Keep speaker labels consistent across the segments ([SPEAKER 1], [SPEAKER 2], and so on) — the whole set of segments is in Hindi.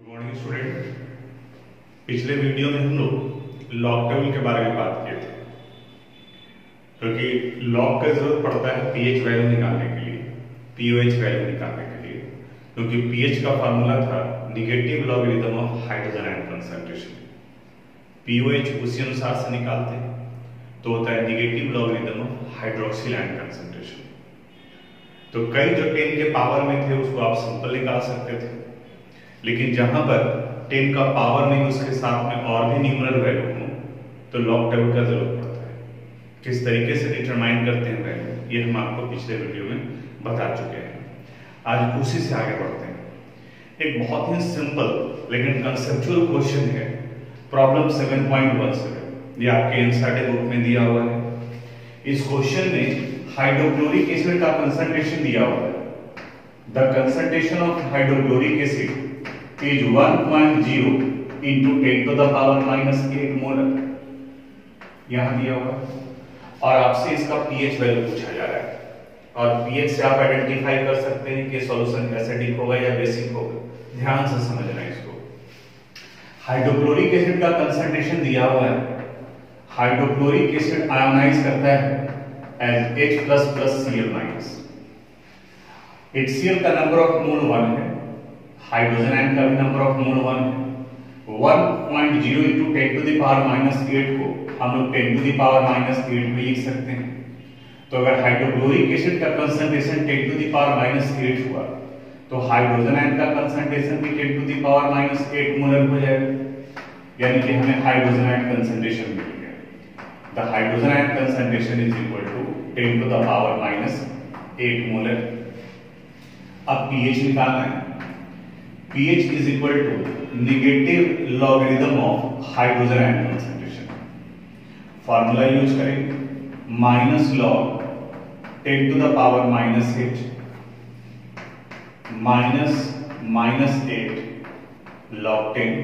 [SPEAKER 1] Good morning student. पिछले वीडियो में हम लोग लॉग टेबल के बारे में बात किए थे, क्योंकि लॉग का जरूरत पड़ता है पीएच वैल्यू निकालने के लिए, पीओएच वैल्यू निकालने के लिए, क्योंकि पीएच का फॉर्मूला था negative logarithm of hydrogen ion concentration. POH उसी अनुसार से निकालते हैं तो होता है negative logarithm of hydroxyl ion concentration. तो कई जो 10 के पावर में थे उसको आप सिंपल निकाल सकते थे, लेकिन जहां पर 10 का पावर नहीं उसके साथ में और भी न्यूमरल वैल्यू हो तो लॉग टेबल का जरूरत पड़ता है। किस तरीके से डिटरमाइन करते हैं वैल्यू, ये हम आपको पिछले वीडियो में बता चुके हैं। आज उसी से आगे बढ़ते हैं। एक बहुत ही सिंपल लेकिन कंसेप्चुअल क्वेश्चन है, प्रॉब्लम 7.17। ये आपके एनसीईआरटी बुक में दिया हुआ है। इस क्वेश्चन में हाइड्रोक्लोरिक एसिड का कंसंट्रेशन दिया हुआ है। The concentration of hydrochloric acid is 1.0 into 10 to the power minus 8 molar, यहां दिया हुआ है। और आपसे इसका पीएच वैल्यू पूछा जा रहा है, और पीएच से आप आइडेंटिफाई कर सकते हैं कि सॉल्यूशन एसिडिक होगा या बेसिक होगा। ध्यान से समझना इसको। हाइड्रोक्लोरिक एसिड का कंसंट्रेशन दिया हुआ है। हाइड्रोक्लोरिक एसिड आयोनाइज करता है एज H++Cl-। HCl का नंबर ऑफ मोल 1 है, हाइड्रोजन आयन का भी नंबर ऑफ मोल 1 है। 1.0 into 10 to the power minus 8 को हम लोग 10 to the power minus 8 में लिख सकते हैं। तो अगर हाइड्रोक्लोरिक एसिड का concentration 10 to the power minus 8 हुआ तो हाइड्रोजन आयन का कंसंट्रेशन भी 10 to the power minus 8 molar हो जाएगा, यानी कि हमें हाइड्रोजन आयन कंसंट्रेशन मिल गया। The hydrogen ion concentration is equal to 10 to the power minus 8 molar. अब पीएच निकालना है। pH is equal to negative logarithm of hydrogen ion concentration। Formula use करेंगे -log 10 to the power minus 8 minus 8 log 10।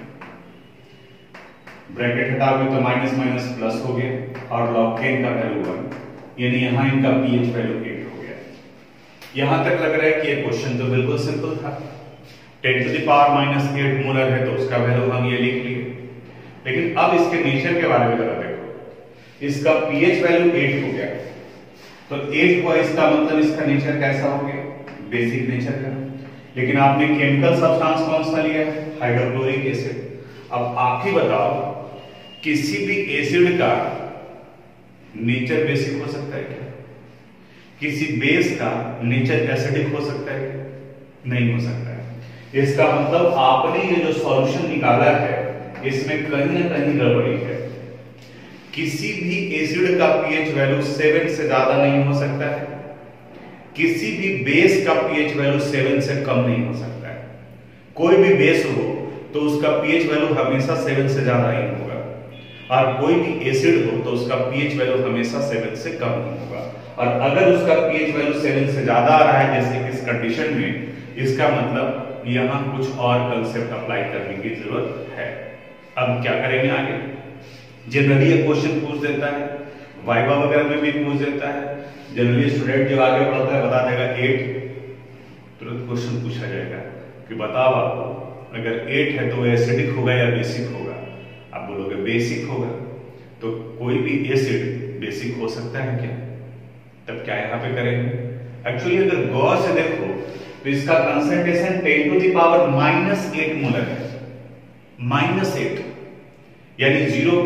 [SPEAKER 1] Bracket हटाओगे तो माइनस माइनस प्लस हो गया और log 10 का वैल्यू 1, यानी यहां इनका pH वैल्यू 8 हो गया। यहां तक लग रहा है कि ये क्वेश्चन तो बिल्कुल सिंपल था। 10 to the power minus 8 molar है तो उसका वैल्यू हम ये लिख लिए। लेकिन अब इसके नेचर के बारे में जरा देखो। इसका pH वैल्यू 8 हो गया, तो 8 हुआ, इसका मतलब इसका नेचर कैसा हो गया? बेसिक नेचर का। लेकिन आपने केमिकल सब्सटेंस कौन सा लिया है? Hydrochloric acid. अब आप ही बताओ, किसी भी एसिड का नेचर बेसिक हो सकता है क्या? किसी बेस का नेचर एसिडिक हो सकता है क्या? नहीं हो सकता है। इसका मतलब आपने ये जो सॉल्यूशन निकाला है इसमें कहीं ना कहीं गड़बड़ी है। किसी भी एसिड का पीएच वैल्यू 7 से ज्यादा नहीं हो सकता है, किसी भी बेस का पीएच वैल्यू 7 से कम नहीं हो सकता है। कोई भी बेस हो तो उसका पीएच वैल्यू हमेशा 7 से ज्यादा ही होगा, और कोई भी एसिड हो तो उसका पीएच वैल्यू हमेशा 7 से कम नहीं होगा। और अगर उसका पीएच वैल्यू 7 से ज्यादा आ रहा है जैसे कि इस कंडीशन में, इसका मतलब यहां कुछ और कंसेप्ट अप्लाई करने की जरूरत है। अब क्या करेंगे आगे? जनरली ये क्वेश्चन पूछ देता है, वाइवा वगैरह में भी पूछ देता है। जनरली स्टूडेंट जब आगे बढ़ता है बता देगा 8, तुरंत क्वेश्चन पूछा जाएगा कि बताओ आपको अगर 8 है तो वो एसिडिक होगा या बेसिक होगा? आप बोलोगे बेसिक होगा। तो कोई भी एसिड बेसिक हो सकता है क्या? तब क्या यहां पे करेंगे? एक्चुअली अगर गौर से देखो तो इसका concentration 10 to the power minus 8 molar है, -8, यानी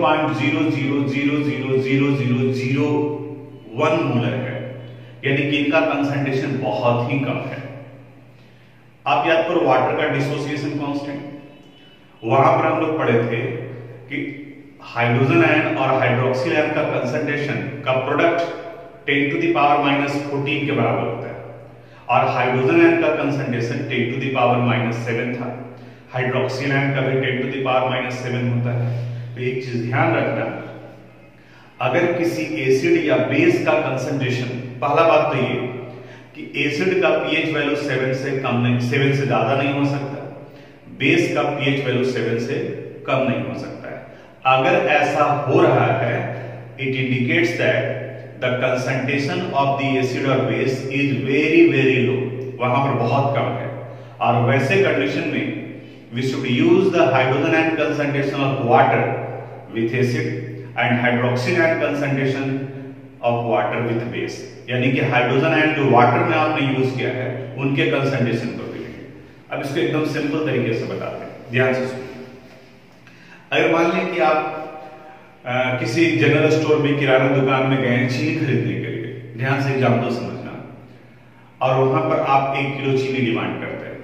[SPEAKER 1] 0.00000001 मोलर है, यानी कि इनका कंसंट्रेशन बहुत ही कम है। आप याद करो वाटर का डिसोसिएशन कांस्टेंट, वहां पर हम लोग पढ़े थे कि हाइड्रोजन आयन और हाइड्रोक्सिल आयन का कंसंट्रेशन का product 10 to the power minus 14 के बराबर होता है, और हाइड्रोजन आयन का concentration 10 to the power minus 7 था। हाइड्रोक्सिल आयन का भी 10 to the power minus 7 होता है। तो एक चीज ध्यान रखना, अगर किसी एसिड या बेस का कंसंट्रेशन, पहला बात तो ये कि एसिड का पीएच वैल्यू 7 से कम नहीं, 7 से ज्यादा नहीं हो सकता, बेस का पीएच वैल्यू 7 से कम नहीं हो सकता है। अगर ऐसा हो रहा है, it indicates that the concentration of the acid or base is very low, वहां पर बहुत कम है। और वैसे कंडीशन में we should use the hydrogen ion concentration of water with acid and hydroxyl ion concentration of water with base। यानी कि हाइड्रोजन आयन जो वाटर में आपने यूज किया है उनके कंसंट्रेशन को भी लेंगे। अब इसको एकदम सिंपल तरीके से बताते हैं, ध्यान से सुनिए। अगर मान लें कि आप किसी जनरल स्टोर में, किराना दुकान में गए चीनी खरीदने के लिए, ध्यान से एग्जाम्पल समझना, और वहां पर आप 1 किलो चीनी डिमांड करते हैं,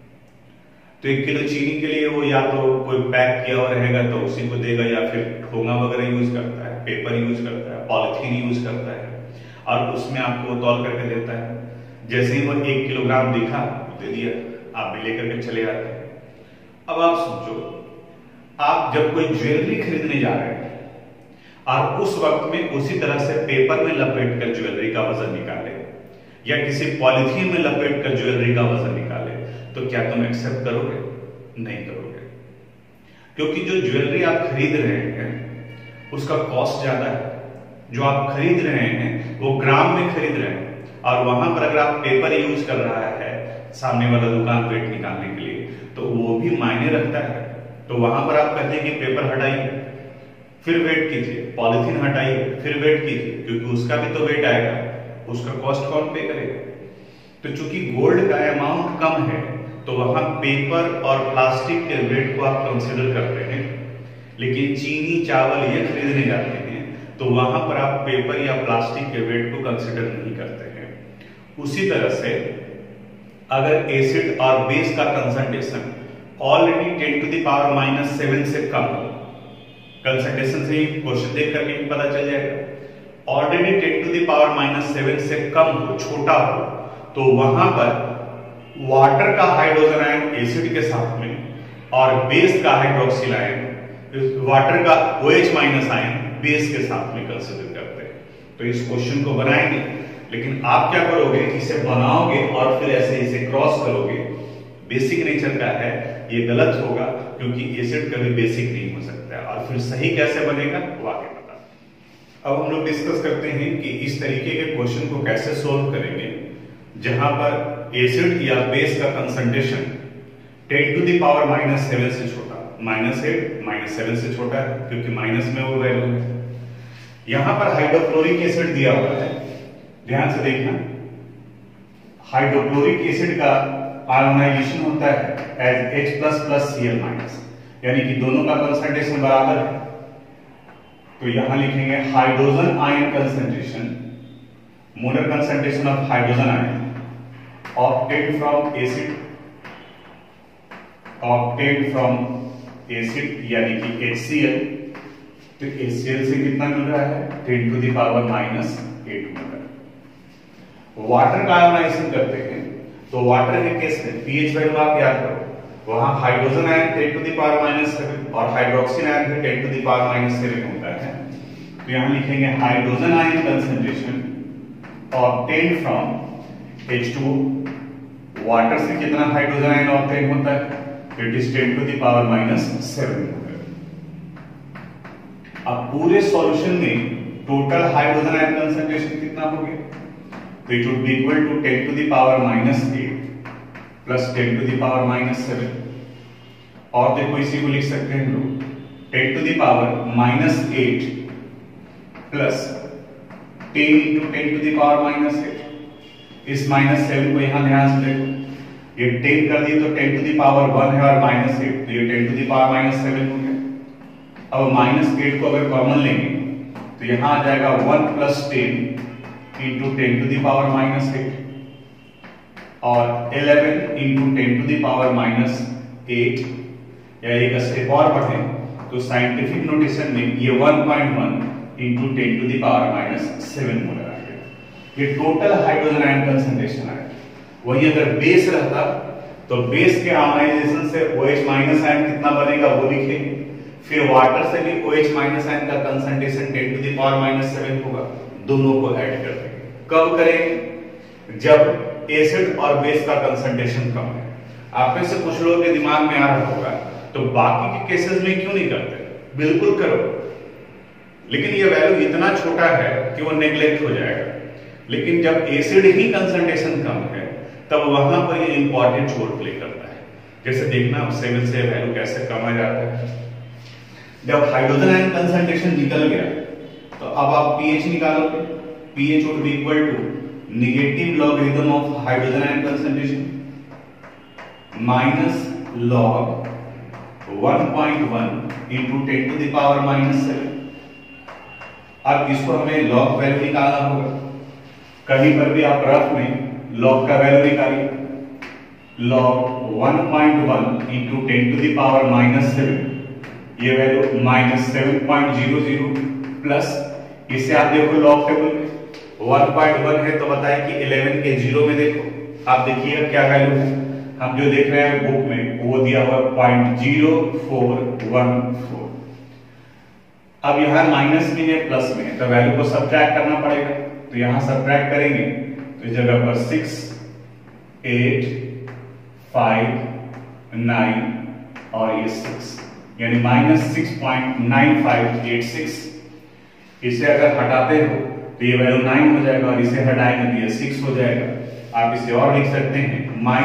[SPEAKER 1] तो 1 किलो चीनी के लिए वो या तो कोई पैक किया हुआ रहेगा तो उसी को देगा, या फिर ठोंगा वगैरह यूज करता है, पेपर यूज करता है, पॉलिथीन यूज करता है, और उसमें आपको तौल करके देता है। जैसे ही वो 1 किलोग्राम दिखा दे दिया, आप भी लेकर के चले आते हैं। अब आप सोचो, आप जब कोई ज्वेलरी खरीदने जा रहे हैं और उस वक्त में उसी तरह से पेपर में लपेट कर ज्वेलरी का वजन निकाले या किसी पॉलिथीन में लपेट कर ज्वेलरी का वजन निकाले, तो क्या तुम एक्सेप्ट करोगे? नहीं करोगे, क्योंकि जो ज्वेलरी आप खरीद रहे हैं उसका कॉस्ट ज्यादा है। जो आप खरीद रहे हैं वो ग्राम में खरीद रहे हैं, और वहां पर अगर आप पेपर यूज कर रहा है सामने वाला दुकान वेट निकालने के लिए, तो वो भी मायने रखता है। तो वहां पर आप कहते हैं कि पेपर हटाइए, फिर वेट कीजिए, पॉलिथीन हटाइए, फिर वेट कीजिए, क्योंकि उसका भी तो वेट आएगा, उसका कॉस्ट कौन पे करेगा? तो चूंकि गोल्ड का अमाउंट कम है, तो वहां पेपर और प्लास्टिक के वेट को आप कंसिडर करते हैं। लेकिन चीनी, चावल ये खरीदने जाते हैं तो वहां पर आप पेपर या प्लास्टिक के वेट को कंसिडर नहीं करते हैं। उसी तरह से अगर एसिड और बेस का concentration already 10 to the power -7 से कम हो, कंसंट्रेशन से ही क्वेश्चन देख करके भी पता चल जाएगा, ऑलरेडी 10 टू द पावर -7 से कम हो, छोटा हो, तो वहां पर वाटर का हाइड्रोजन आयन एसिड के साथ में और बेस का हाइड्रोक्सिल आयन, वाटर का OH- आयन बेस के साथ में कंसीडर करते हैं। तो इस क्वेश्चन को बनाएंगे, लेकिन आप क्या करोगे, इसे बनाओगे और फिर ऐसे इसे क्रॉस करोगे। बेसिक नेचर का है, ये गलत होगा, क्योंकि एसिड कभी बेसिक नहीं हो सकता। और फिर सही कैसे बनेगा वो आगे बता। अब हम लोग डिस्कस करते हैं कि इस तरीके के क्वेश्चन को कैसे सोल्व करेंगे, जहां पर एसिड या बेस का कंसंट्रेशन 10 टू द पावर -7 से छोटा, -8 -7 से छोटा है, क्योंकि माइनस में वो वैल्यू है। यहां पर हाइड्रोक्लोरिक एसिड दिया हुआ है, ध्यान से देखना। हाइड्रोक्लोरिक एसिड का आयोनाइजेशन होता है एज H++Cl-, यानी कि दोनों का कंसंट्रेशन बराबर है। तो यहां लिखेंगे hydrogen ion concentration, molar concentration of hydrogen ion obtained from acid यानी कि HCl। तो HCl से कितना मिल रहा है? 10 टू द पावर -8 मिल रहा है। वाटर का आयोनाइजेशन करते हैं, तो वाटर के केस में pH वैल्यू आप याद करो, वहां hydrogen ion 10 to the power -7 और हाइड्रोक्सिल आयन भी 10 टू द पावर -7 होता है। तो यहां लिखेंगे hydrogen ion concentration obtained from H2O। Water से कितना हाइड्रोजन आयन ऑब्टेन होता है? It is 10 to the power -7। अब पूरे सॉल्यूशन में टोटल हाइड्रोजन आयन कंसंट्रेशन कितना हो गया? तो it would be equal to 10 to the power -8 plus 10 to the power -7। और देखो इसी को लिख सकते हैं हम लोग 10 to the power -8 plus 10 into 10 to the power -8। इस -7 को यहां ध्यान से देखो, ये 10 कर दिए तो 10 to the power 1 है और -8, तो ये 10 to the power -7 हो गया। अब -8 को अगर कॉमन लेंगे तो यहां आ जाएगा 1 + 10 into 10 to the power -8 और 11 into 10 to the power -8। या एक स्टेप और बढ़े तो साइंटिफिक नोटेशन में ये 1.1 into 10 to the power -7 molar आ गया। ये टोटल हाइड्रोजन आयन कंसंट्रेशन है। वही अगर बेस रहता तो बेस के आयोनाइजेशन से OH- आयन कितना बनेगा वो लिखेंगे, फिर वाटर से भी OH- आयन का कंसंट्रेशन 10 to the power -7 होगा, दोनों को ऐड कर देंगे। कब करेंगे? जब एसिड और बेस का कंसंट्रेशन कम है। आप में से कुछ लोगों के दिमाग में आ रहा होगा तो बाकी के केसेस में क्यों नहीं करते? बिल्कुल करो, लेकिन ये वैल्यू इतना छोटा है कि वो नेग्लेक्ट हो जाएगा। लेकिन जब एसिड ही कंसंट्रेशन कम है तब वहां पर ये इंपॉर्टेंट रोल प्ले करता है। जैसे देखना 7 से वैल्यू कैसे कम आ जाता है। जब हाइड्रोजन आयन कंसंट्रेशन निकल गया तो अब आप पीएच निकालोगे। PH would be equal to negative logarithm of hydrogen ion concentration minus log 1.1 into 10 to the power -7। अब इसको हमें लॉग वैल्यू निकालना होगा। कहीं पर भी आप रफ में लॉग का वैल्यू निकालिए। Log 1.1 into 10 to the power -7, ये वैल्यू -7.00 प्लस इसे आप देखो लॉग टेबल में 1.1 है तो बताए कि 11 के 0 में देखो, आप देखिएगा क्या वैल्यू है। हम जो देख रहे हैं बुक में वो दिया हुआ 0.0414। अब यहाँ माइनस में है प्लस में है तो वैल्यू को सब्ट्रैक्ट करना पड़ेगा। तो यहाँ सब्ट्रैक्ट करेंगे तो इस जगह पर 6, 8, 5, 9 और ये 6 यानी -6.9586। इसे अगर हटाते हो तो ये वैल्यू 9 हो जाएगा और इसे हटाएंगे तो ये 6 हो जाएगा। आप इसे और लिख सकते हैं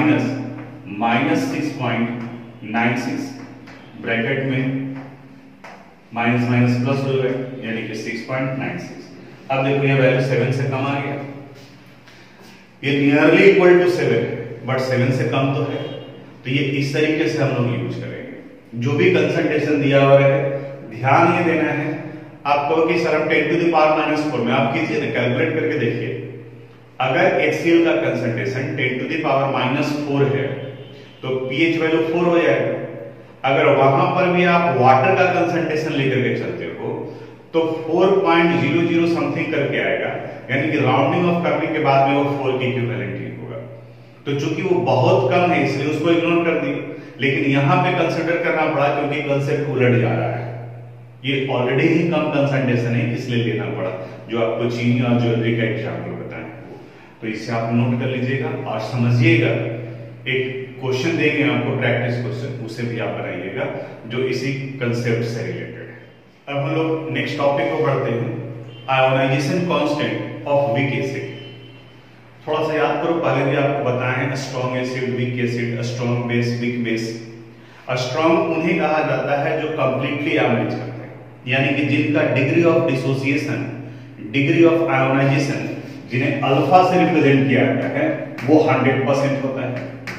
[SPEAKER 1] -6.96 ब्रैकेट में माइनस माइनस प्लस हो गया यानी कि 6.96। अब देखो ये वैल्यू 7 से कम आ गया। ये नियरली इक्वल टू 7 है बट 7 से कम तो है। तो ये इस तरीके से हम लोग यूज करेंगे। जो भी कंसंट्रेशन दिया हुआ है ध्यान ये देना है। आप कहो कि सर हम 10 टू द पावर -4 में, आप कीजिए ना, कैलकुलेट करके देखिए। अगर HCl का कंसंट्रेशन 10 टू द पावर -4 है तो pH वैल्यू 4 हो जाएगा। अगर वहां पर भी आप वाटर का कंसंट्रेशन लेकर के चलते हो तो 4.00 समथिंग करके आएगा, यानी कि राउंडिंग ऑफ करने के बाद में वो 4 के इक्विवेलेंट ही होगा। तो चूंकि वो बहुत कम है इसलिए उसको इग्नोर कर दिए, लेकिन यहां पे कंसीडर करना पड़ा क्योंकि कंसेप्ट उलट जा रहा है। ये ऑलरेडी ही कम कंसंट्रेशन है इसलिए लेना पड़ा, जो आपको चीनी और ज्वेलरी का एग्जाम्पल बताएं। तो इसे आप नोट कर लीजिएगा और समझिएगा। एक क्वेश्चन देंगे आपको प्रैक्टिस क्वेश्चन, उसे भी आप बनाइएगा जो इसी कंसेप्ट से रिलेटेड है। अब हम लोग नेक्स्ट टॉपिक को बढ़ते हैं, ionisation constant of weak acid. थोड़ा सा याद करो, पहले भी आपको बताएं strong acid, weak acid, strong base, weak base. Strong उन्हें कहा जाता है जो कंप्लीटली आयोनाइज करते हैं, यानी कि जिनका degree of dissociation, degree of ionisation जिन्हें अल्फा से रिप्रेजेंट किया जाता है वो 100% होता है।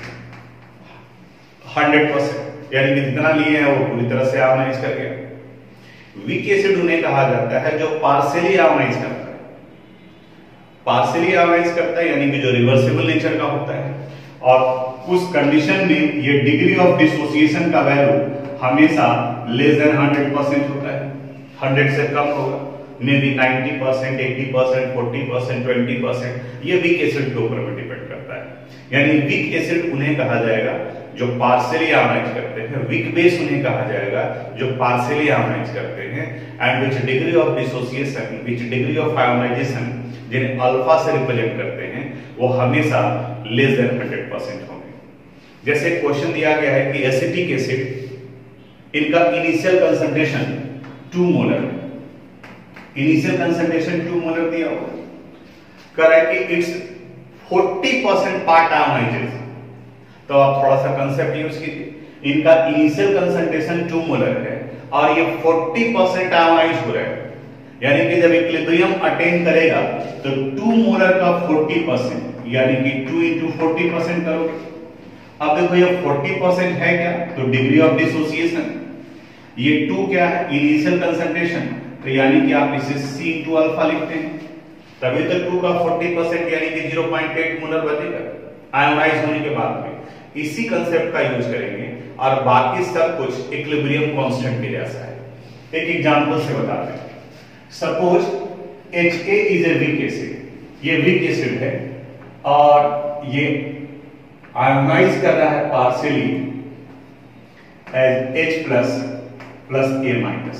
[SPEAKER 1] 100% यानी कि जितना लिए हैं वो पूरी तरह से आयोनाइज कर गया। वीक एसिड उन्हें कहा जाता है जो पार्शियली आयोनाइज करता है। पार्शियली आयोनाइज करता है यानी कि जो रिवर्सिबल नेचर का होता है, और उस कंडीशन में ये डिग्री ऑफ डिसोसिएशन का वैल्यू हमेशा लेस देन 100% होता है। 100 से कम होगा, मे बी 90%, 80%, 40%, 20%, ये वीक एसिड के ऊपर में डिपेंड करता है। यानी वीक एसिड उन्हें कहा जाएगा जो पार्शियली आयोनाइज करते हैं, वीक बेस उन्हें कहा जाएगा जो पार्शियली आयोनाइज करते हैं, and which degree of dissociation, which degree of ionisation जिन्हें अल्फा से रिप्रेजेंट करते हैं वो हमेशा लेस देन 100% होंगे। जैसे क्वेश्चन दिया गया है कि एसिटिक एसिड, इनका इनिशियल कंसंट्रेशन 2 मोलर है। इनिशियल कंसंट्रेशन 2 मोलर दिया हुआ है, कह रहा है कि इट्स 40% पार्ट आयोनाइजेशन। तो आप थोड़ा सा कंसेप्ट यूज कीजिए। इनका इनिशियल कंसंट्रेशन 2 मोलर है और ये 40% आयोनाइज हो रहा है, यानी कि जब इक्विलिब्रियम अटेन करेगा तो 2 मोलर का 40% यानी कि 2 into 40% करोगे। अब देखो ये 40% है क्या, तो डिग्री ऑफ डिसोसिएशन। ये 2 क्या है, इनिशियल कंसंट्रेशन, तो यानी कि आप इसे C into अल्फा लिखते हैं। तभी तो 2 का 40% यानी कि 0.8 मोलर बचेगा आयोनाइज होने के बाद में। इसी कंसेप्ट का यूज करेंगे और बाकी सब कुछ इक्विलिब्रियम कांस्टेंट के जैसा है। एक एग्जांपल से बताते हैं। Suppose HA is a weak acid, ये वीक एसिड है और ये आयोनाइज कर रहा है partially as H+ plus A-।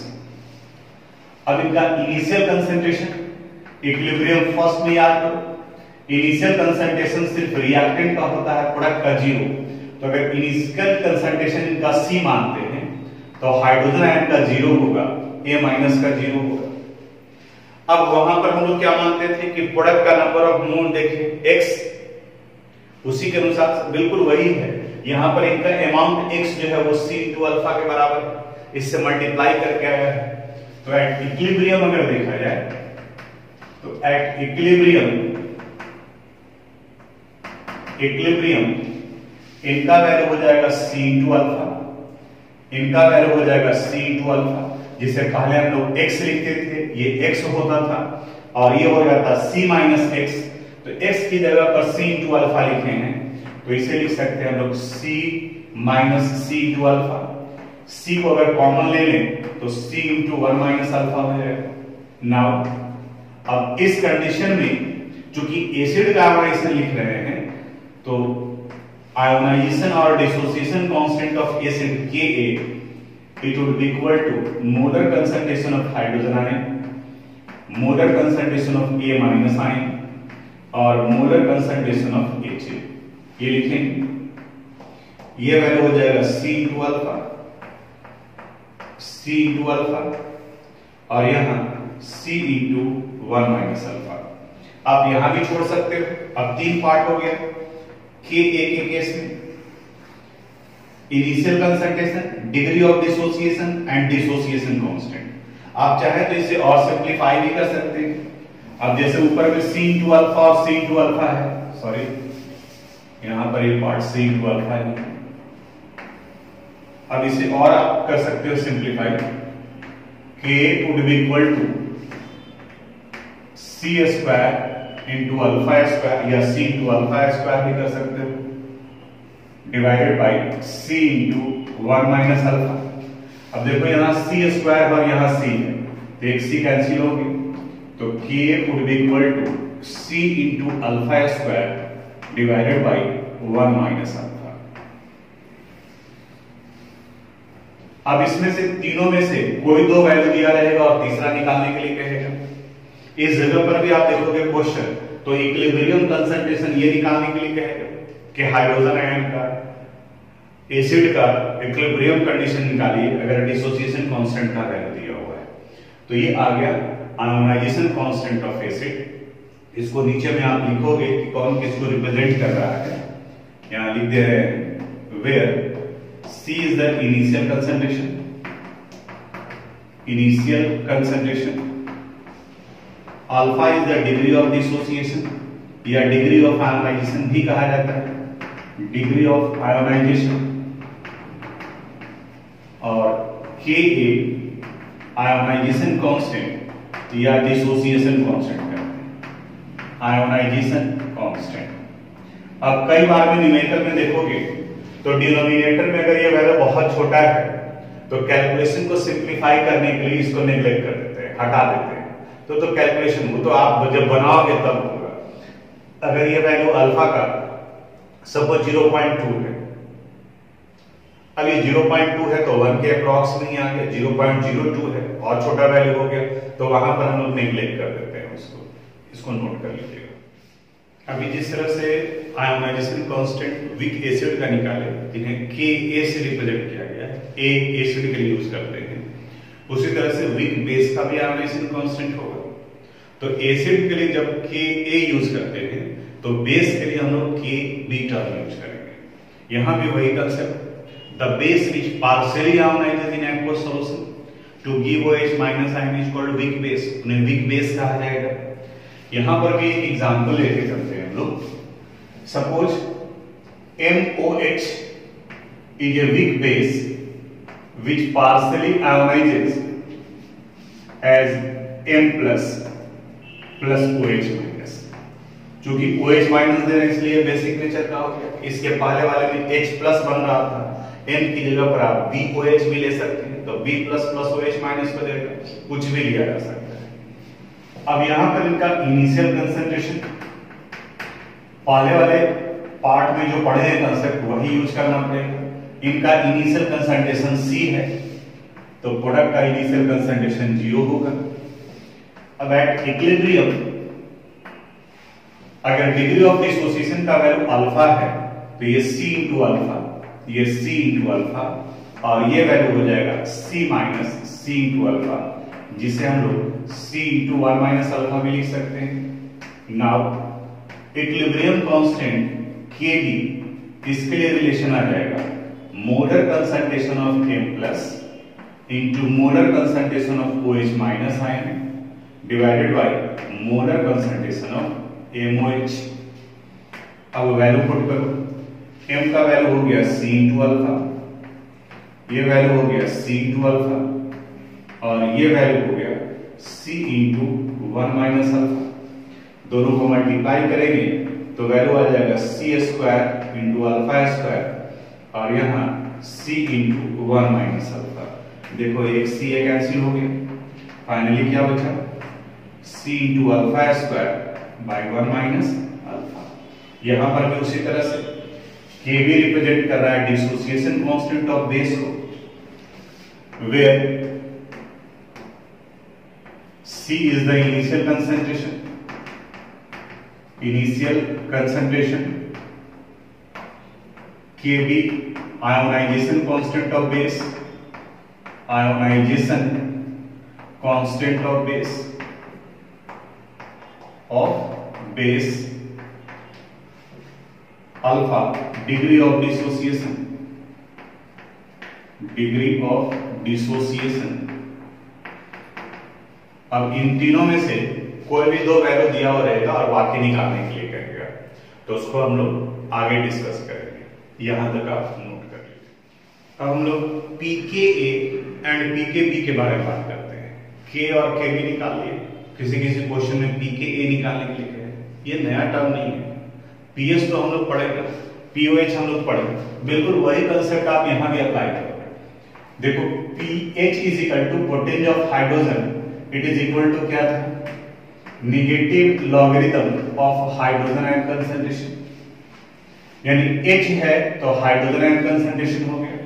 [SPEAKER 1] अब इनका इनिशियल कंसंट्रेशन, इक्विलिब्रियम फर्स्ट में याद करो, इनिशियल कंसंट्रेशन सिर्फ रिएक्टेंट का होता है, प्रोडक्ट का 0। तो अगर इनिशियल कंसंट्रेशन इनका C मानते हैं तो हाइड्रोजन आयन का 0 होगा, A- का 0 होगा। अब वहां पर हम लोग क्या मानते थे कि प्रोडक्ट का नंबर ऑफ मोल देखिए X, उसी के अनुसार बिल्कुल वही है, यहां पर इनका अमाउंट x जो है वो c इंटू अल्फा के बराबर है, इससे मल्टीप्लाई करके आया है। तो एट इक्विलिब्रियम अगर देखा जाए तो एट इक्विलिब्रियम इनका वैल्यू हो जाएगा c इंटू अल्फा, इनका वैल्यू हो जाएगा c इंटू अल्फा, जिसे पहले हम लोग x लिखते थे, ये x होता था और ये हो जाता c माइनस x। तो x की जगह पर c इंटू अल्फा लिखे हैं, तो इसे लिख सकते हैं हम लोग c minus c into alpha. c को अगर कॉमन ले लें तो c इंटू 1 माइनस अल्फा हो जाएगा। नाउ अब इस कंडीशन में चूंकि एसिड का आयोनाइजेशन लिख रहे हैं, तो आयोनाइजेशन और dissociation constant of acid Ka it would be equal to molar concentration of hydrogen ion, molar concentration of A minus ion और molar concentration of Ha। ये लिखेंगे, ये वैल्यू हो जाएगा C into alpha, C into alpha और यहां C इंटू 1 माइनस अल्फा। आप यहां भी छोड़ सकते हो। अब 3 पार्ट हो गया। Ka के केस में initial concentration, degree of dissociation and dissociation constant. आप चाहे तो इसे और सिंपलीफाई भी कर सकते हैं। अब जैसे ऊपर में C इंटू अल्फा और C इंटू अल्फा है, सॉरी यहां पर ये पार्ट C इंटू अल्फा है। अब इसे और आप कर सकते हो simplify, K would be equal to C square into alpha square या C इंटू अल्फा स्क्वायर भी कर सकते हो, divided by C into 1 minus alpha. अब देखो यहां C स्क्वायर और यहां C है, तो एक C कैंसिल होगी, तो K would be equal to C into alpha square divided by 1 minus alpha. अब इसमें से तीनों में से कोई दो वैल्यू दिया रहेगा और तीसरा निकालने के लिए कहेगा। इस जगह पर भी आप देखोगे क्वेश्चन, तो इक्विलिब्रियम कंसंट्रेशन ये निकालने के लिए कहेगा कि हाइड्रोजन आयन का, एसिड का इक्विलिब्रियम कंडीशन निकालिए अगर डिसोसिएशन कांस्टेंट का वैल्यू दिया हुआ है। तो ये आ गया आयोनाइजेशन कांस्टेंट ऑफ एसिड। इसको नीचे में आप लिखोगे कि कौन किसको रिप्रेजेंट कर रहा है। यहां लिख दे रहे हैं where C is the initial concentration, alpha is the degree of dissociation या degree of ionization भी कहा जाता है, degree of ionization, और Ka ionization constant या dissociation constant कहते हैं, ionization constant। अब कई बार में न्यूमेरिकल में देखोगे तो डिनोमिनेटर में अगर ये वैल्यू बहुत छोटा है तो कैलकुलेशन को सिंप्लीफाई करने के लिए इसको नेग्लेक्ट कर देते हैं, हटा देते हैं। तो कैलकुलेशन वो तो आप जब बनाओगे तब होगा। अगर ये वैल्यू अल्फा का सपोज 0.2 है, अब ये 0.2 है तो 1 के अप्रॉक्स में ही आ गया, 0.02 है और छोटा वैल्यू हो गया, तो वहां पर हम लोग नेग्लेक्ट कर देते हैं उसको। इसको नोट कर लीजिएगा। अभी जिस तरह से आयोनाइजेशन कांस्टेंट वीक एसिड का निकाले, जिन्हें Ka से रिप्रेजेंट किया गया है, A एसिड के लिए यूज करते हैं, उसी तरह से वीक बेस का भी आयोनाइजेशन कांस्टेंट होगा। तो एसिड के लिए जब Ka यूज करते हैं तो बेस के लिए हम लोग Kb टर्म यूज करेंगे। यहां भी वही concept, the base which partially ionises in aqueous solution to give OH minus ion is called weak base, उन्हें वीक बेस कहा जाएगा। यहां पर भी एक एग्जांपल लेके चलते हैं हम लोग। Suppose MOH is a weak base which partially ionizes as M plus OH minus। चूंकि OH माइनस दे रहे हैं इसलिए बेसिक नेचर का हो गया। इसके पहले वाले में H प्लस बन रहा था, M की जगह पर आप BOH भी ले सकते हैं, तो B plus plus OH minus हो जाएगा, कुछ भी लिया जा सकता है। अब यहां पर इनका इनिशियल कंसंट्रेशन पहले वाले पार्ट में जो पढ़े हैं कंसेप्ट वही यूज करना पड़ेगा। इनका इनिशियल कंसंट्रेशन C है, तो प्रोडक्ट का इनिशियल कंसंट्रेशन 0 होगा। अब एट इक्विलिब्रियम अगर डिग्री ऑफ डिसोसिएशन का वैल्यू अल्फा है तो ये C इंटू अल्फा, ये C इंटू अल्फा और ये वैल्यू हो जाएगा C minus C into alpha, जिसे हम लोग C इंटू 1 माइनस अल्फा भी लिख सकते हैं। नाउ इक्विलिब्रियम कांस्टेंट Kb, इसके लिए रिलेशन आ जाएगा molar concentration of M plus into molar concentration of OH minus ion divided by molar concentration of MOH। अब वैल्यू पुट करो, M का वैल्यू हो गया C इंटू अल्फा, ये वैल्यू हो गया C इंटू अल्फा और ये वैल्यू हो गया C इंटू 1 माइनस अल्फा। दोनों को मल्टीप्लाई करेंगे तो वैल्यू आ जाएगा C square into alpha square और यहाँ C इंटू 1 माइनस अल्फा। देखो एक C एक कैंसिल हो गया, फाइनली क्या बचा C into alpha square by 1 minus alpha. यहां पर भी उसी तरह से Kb रिप्रेजेंट कर रहा है डिसोसिएशन कांस्टेंट ऑफ बेस को, where C is the initial concentration, Kb ionization constant of base, ionization constant of base, alpha degree of dissociation, अब इन तीनों में से कोई भी दो वैल्यू दिया हुआ रहेगा और बाकी निकालने के लिए कहेगा, तो उसको हम लोग आगे डिस्कस करेंगे। यहां तक आप नोट कर लीजिए। अब हम लोग pKa एंड pKb के बारे में बात करते हैं। K और Kb निकाल लिए, किसी किसी क्वेश्चन में pKa निकालने के लिए कहे, ये नया टर्म नहीं है। pH तो हम लोग पढ़ेगा, pOH हम लोग पढ़ेंगे, बिल्कुल वही कंसेप्ट आप यहां भी अप्लाई करोगे। देखो pH is equal to potential of hydrogen, it is equal to क्या था, negative logarithm of hydrogen ion concentration, यानी H है तो हाइड्रोजन आयन कंसंट्रेशन हो गया।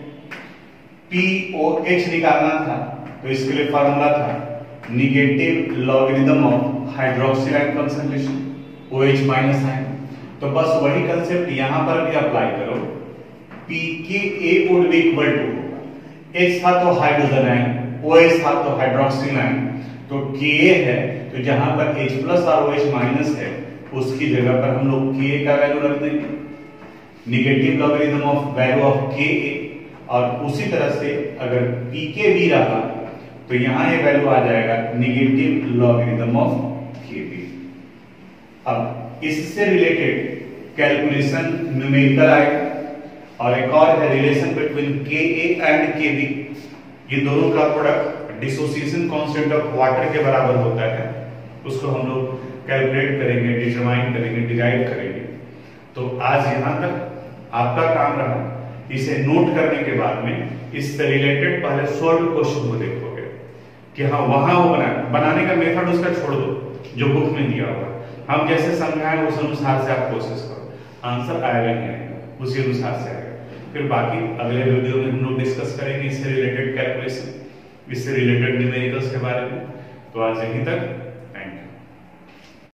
[SPEAKER 1] POH निकालना था तो इसके लिए फार्मूला था negative logarithm of hydroxyl ion concentration, OH minus ion. तो बस वही कंसेप्ट यहां पर भी अप्लाई करो। pKa would be equal to H था तो हाइड्रोजन आयन, OH था तो हाइड्रोक्सिल आयन, तो Ka है तो जहां पर H प्लस और OH माइनस है उसकी जगह पर हम लोग Ka का वैल्यू रख देंगे, negative logarithm of value of Ka, और उसी तरह से अगर pKb रहा तो यहां ये वैल्यू आ जाएगा नेगेटिव लॉगरिथम ऑफ Kb। अब इससे रिलेटेड कैलकुलेशन न्यूमेरिकल आएगा और एक और है relation between Ka and Kb, ये दोनों का product dissociation constant of water के बराबर होता है, उसको हम लोग कैलकुलेट करेंगे, डिटरमाइन करेंगे, डिराइव करेंगे। तो आज यहां तक आपका काम रहा, इसे नोट करने के बाद में इससे रिलेटेड पहले सॉल्व क्वेश्चन को देखोगे कि हाँ वहां वो बनाने का मेथड उसका छोड़ दो जो बुक में दिया हुआ, हम जैसे समझाएं उस अनुसार से आप कोशिश करो, आंसर आएगा नहीं आएगा उसी अनुसार से आएगा। फिर बाकी अगले वीडियो में हम लोग डिस्कस करेंगे इससे रिलेटेड कैलकुलेशन, इससे रिलेटेड न्यूमेरिकल्स के बारे में। तो आज यहीं तक।